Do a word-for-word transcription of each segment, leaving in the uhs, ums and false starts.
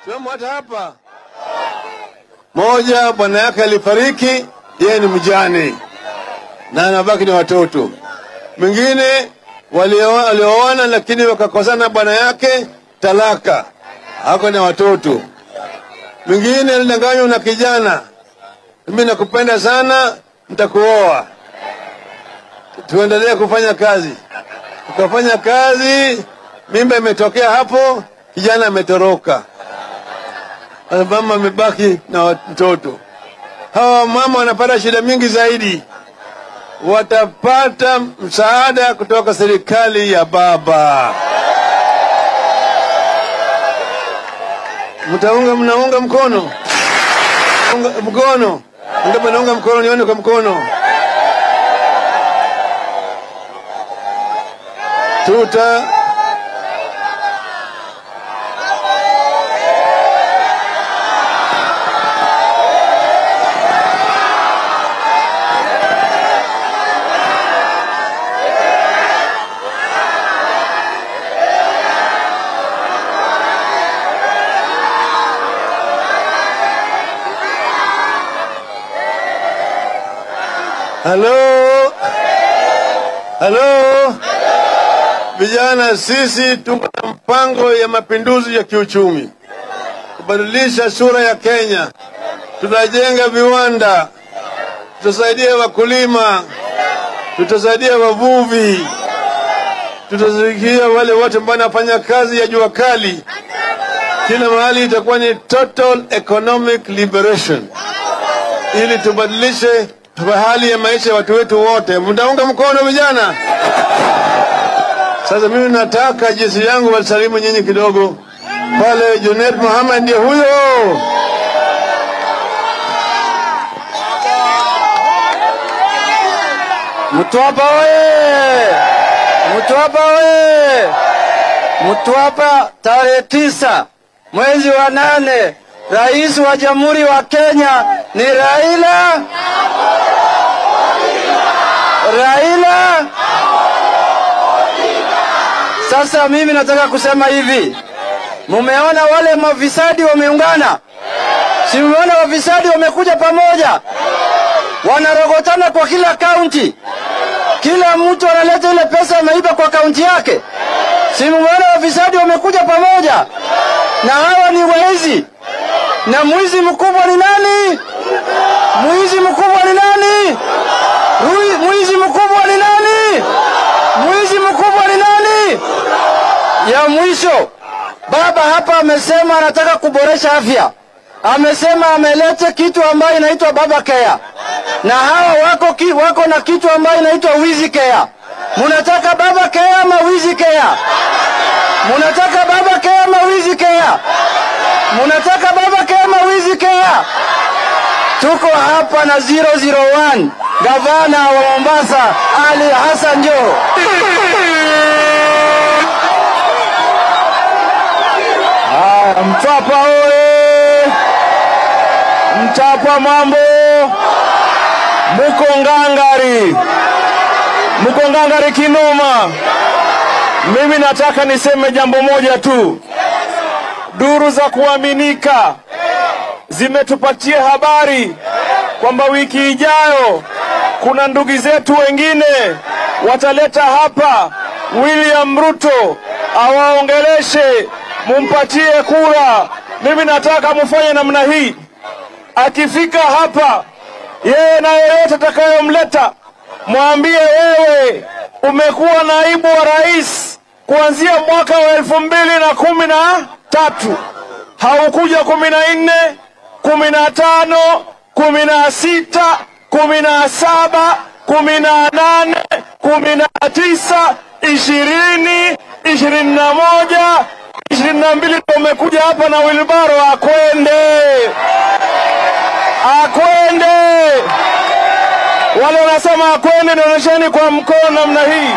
Tumemwata hapa. Moja, bwana yake alifariki, yeye ni mjane na anabaki na watoto. Mwingine walioana lakini wakakosana bwana yake, talaka, hako na watoto. Mwingine alidanganywa na kijana, mimi nakupenda sana, nitakuoa. Tuendelee kufanya kazi. Tukafanya kazi, mimba imetokea hapo, kijana ametoroka. Mama amebaki na mtoto. Hawa mama wanapata shida mingi zaidi. Watapata msaada kutoka serikali ya baba. Mtaunga, mnaunga mkono? Unga, mkono. Ndio mnaunga mkono, nione kwa mkono. Tuta Hello? Hello? Vijana, sisi tuko na mpango ya mapinduzi ya kiuchumi. Kubadilisha sura ya Kenya. Tutajenga viwanda. Tutasaidia wakulima. Tutasaidia wavuvi. Tutasaidia wale watu ambao wanafanya kazi ya jua kali. Kila mahali itakuwa ni total economic liberation. Ili tubadilishe hali ya maisha ya watu wetu wote. Mtaunga mkono vijana? Sasa mimi nataka jinsi yangu wasalimu nyinyi kidogo. Pale Junet Mohamed ndiye huyo. Mtwapa we! Mtwapa we! Mtwapa tarehe tisa mwezi wa nane, rais wa Jamhuri wa Kenya ni Raila Raila. Sasa mimi nataka kusema hivi. Mumeona wale mafisadi wameungana? Si mumeona wafisadi wamekuja pamoja? Wanarogotana kwa kila kaunti. Kila mtu analeta ile pesa ameiba kwa kaunti yake. Si mumeona wafisadi wamekuja pamoja? Na hawa ni wezi. Na mwizi mkubwa ni nani? Mwizi mkubwa ni nani? Mwizi mkubwa ni nani? Mwizi mkubwa ni nani? Ya mwisho, baba hapa amesema anataka kuboresha afya. Amesema amelete kitu ambayo inaitwa baba care. Na hawa wako ki, wako na kitu ambayo inaitwa wizi care. Munataka baba care ama wizi care? Munataka baba care ama wizi care? Munataka baba care ama wizi care? Tuko hapa na zero zero one, gavana wa Mombasa, Ali Hassan Joho. Ah, Mtwapa oye! Mtwapa mambo! Muko ngangari! Muko ngangari kinoma! Mimi nataka niseme jambo moja tu. Duru za kuaminika zimetupatia habari kwamba wiki ijayo kuna ndugu zetu wengine wataleta hapa William Ruto awaongeleshe, mumpatie kura. Mimi nataka mufanye namna hii. Akifika hapa, yeye na yeyote atakayomleta, mwambie wewe umekuwa naibu wa rais kuanzia mwaka wa elfu mbili na kumi na tatu. Haukuja kumi na nne, kumi na tano, kumi na sita, kumi na saba, kumi na nane, kumi na tisa, ishirini, ishirini na moja, ishirini na mbili umekuja hapa na wilbaro. Akwende, akwende. Wale wanasema akwende, nionyesheni kwa mkono namna hii.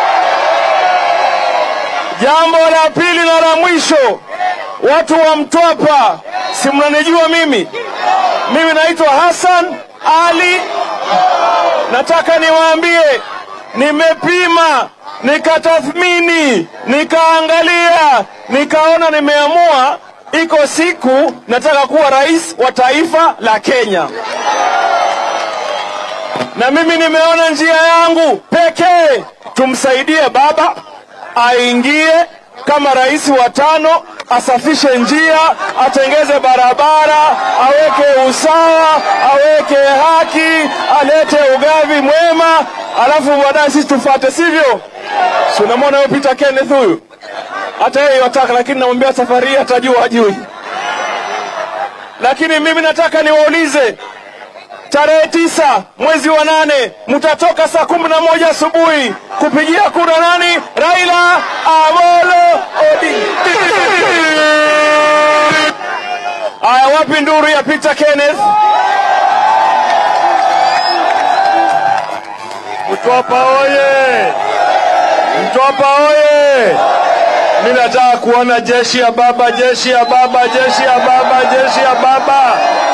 Jambo la pili na la mwisho, watu wa Mtwapa, si mnanijua mimi? Mimi naitwa Hassan Ali. Nataka niwaambie, nimepima, nikatathmini, nikaangalia, nikaona nimeamua iko siku nataka kuwa rais wa taifa la Kenya, na mimi nimeona njia yangu pekee tumsaidie baba aingie kama rais wa tano, asafishe njia, atengeze barabara, aweke usawa, aweke haki, alete ugavi mwema, alafu baadaye sisi tufuate, sivyo? Si unamwona huyo Peter Kenneth huyu? Hata yeye yataka, lakini namwambia safari atajua ajui. Lakini mimi nataka niwaulize, tarehe tisa mwezi wa nane mtatoka saa kumi na moja asubuhi kupigia kura nani? Raila Amolo Odinga. Aya, wapi nduru ya Peter Kenneth? Mtwapa oye! Mtwapa oye! Mimi nataka kuona jeshi ya baba, jeshi ya baba, jeshi ya baba, jeshi ya baba.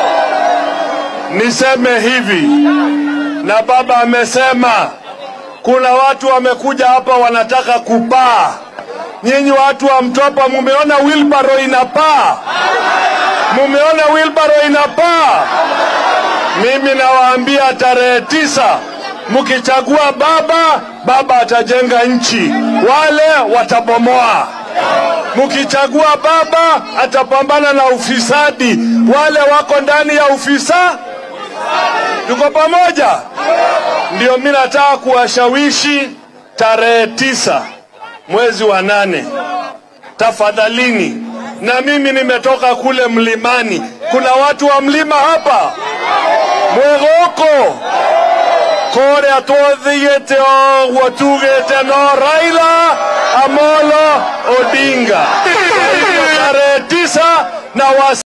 Niseme hivi, na baba amesema kuna watu wamekuja hapa wanataka kupaa. Nyinyi watu wa Mtwapa mumeona wheelbarrow inapaa? Mumeona wheelbarrow inapaa? Mimi nawaambia tarehe tisa mkichagua baba, baba atajenga nchi, wale watabomoa. Mkichagua baba, atapambana na ufisadi, wale wako ndani ya ufisa. Tuko pamoja? Ndio mimi nataka kuwashawishi tarehe tisa mwezi wa nane, tafadhalini. Na mimi nimetoka kule mlimani, kuna watu wa mlima hapa Mwegoko kore atwathigete o watugete no Raila Amolo Odinga. Tarehe tisa na wasi